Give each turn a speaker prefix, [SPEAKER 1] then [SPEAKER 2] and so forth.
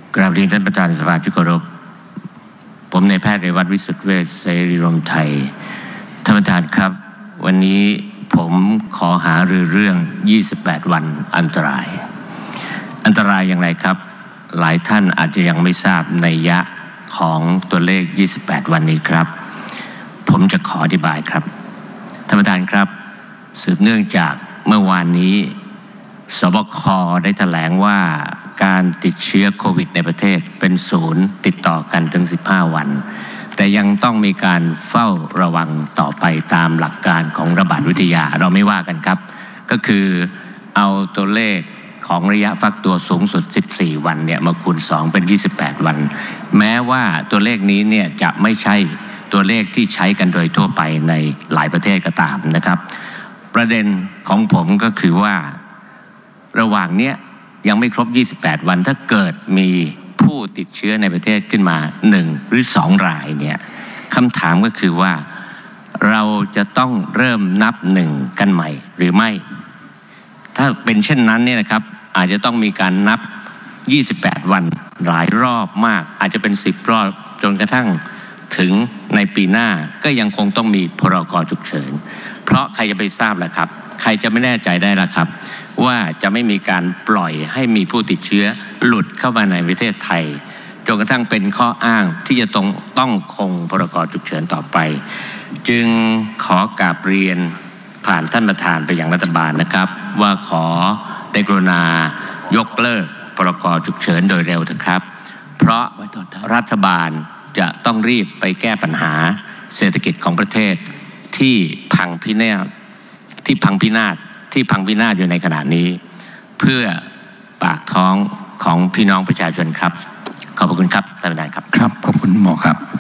[SPEAKER 1] กราบเรียนท่านประธานสภาที่เคารพผมนายแพทย์เรวัตวิสุทธิเวชเสรีรวมไทยท่านประธานครับวันนี้ผมขอหารือเรื่อง28วันอันตรายอย่างไรครับหลายท่านอาจจะยังไม่ทราบนัยยะของตัวเลข28วันนี้ครับผมจะขออธิบายครับท่านประธานครับสืบเนื่องจากเมื่อวานนี้สบคได้แถลงว่าการติดเชื้อโควิดในประเทศเป็นศูนย์ติดต่อกันถึง15วันแต่ยังต้องมีการเฝ้าระวังต่อไปตามหลักการของระบาดวิทยาเราไม่ว่ากันครับก็คือเอาตัวเลขของระยะฟักตัวสูงสุด14วันเนี่ยมาคูณ2เป็น28วันแม้ว่าตัวเลขนี้เนี่ยจะไม่ใช่ตัวเลขที่ใช้กันโดยทั่วไปในหลายประเทศก็ตามนะครับประเด็นของผมก็คือว่าระหว่างเนี้ยยังไม่ครบ28วันถ้าเกิดมีผู้ติดเชื้อในประเทศขึ้นมา1หรือ2รายเนี่ยคำถามก็คือว่าเราจะต้องเริ่มนับ1กันใหม่หรือไม่ถ้าเป็นเช่นนั้นเนี่ยนะครับอาจจะต้องมีการนับ28วันหลายรอบมากอาจจะเป็น10รอบจนกระทั่งถึงในปีหน้าก็ยังคงต้องมีพรก.ฉุกเฉินเพราะใครจะไปทราบล่ะครับใครจะไม่แน่ใจได้ล่ะครับว่าจะไม่มีการปล่อยให้มีผู้ติดเชื้อหลุดเข้ามาในประเทศไทยจนกระทั่งเป็นข้ออ้างที่จะต้องคงพรก.ฉุกเฉินต่อไปจึงขอกราบเรียนผ่านท่านประธานไปยังรัฐบาลนะครับว่าขอได้กรุณายกเลิกพรก.ฉุกเฉินโดยเร็วเถอะครับเพราะรัฐบาลจะต้องรีบไปแก้ปัญหาเศรษฐกิจของประเทศที่พังพินาศอยู่ในขณะนี้เพื่อปากท้องของพี่น้องประชาชนครับขอบคุณครับท่านประธานครับ
[SPEAKER 2] ครับขอบคุณหมอครับ